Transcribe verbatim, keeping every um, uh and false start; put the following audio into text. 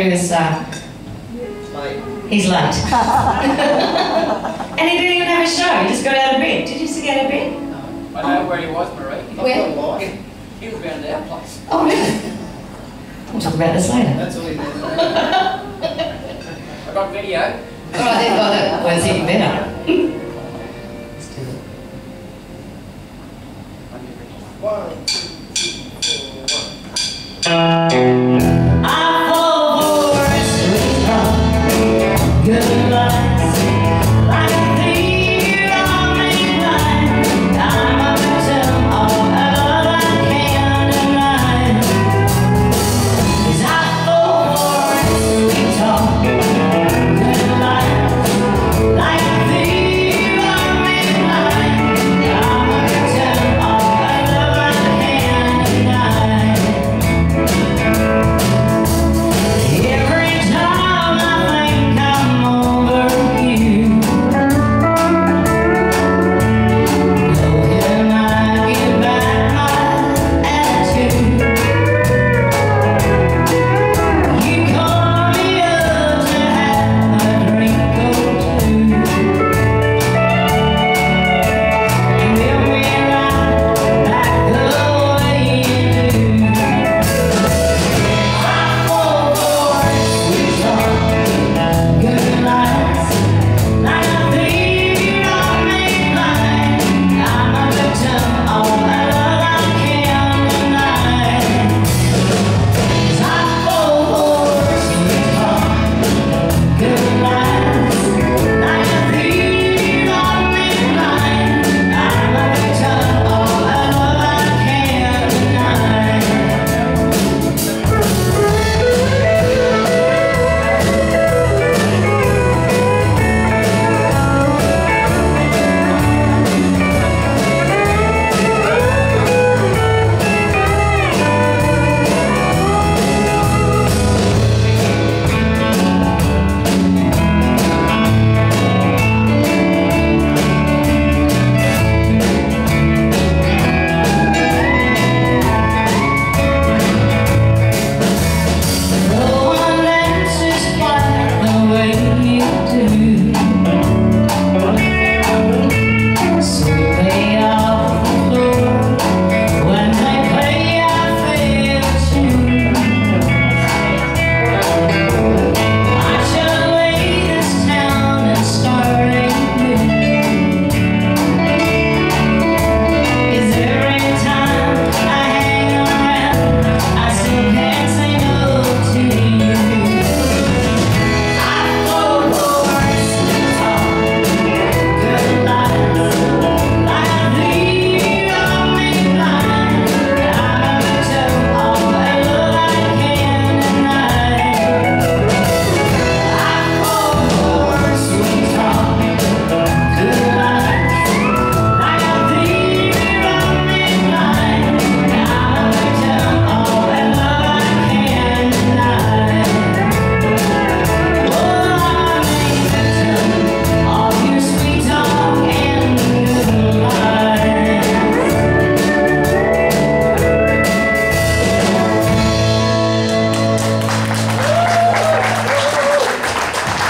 do is uh, he's late. And he didn't even have a show, he just got out of bed. Did you see get out of bed? I know where he was, Marie. Where? He was round at our place. Oh, really? We'll talk about this later. That's all he did. I got video. All right, then, well, that was even better.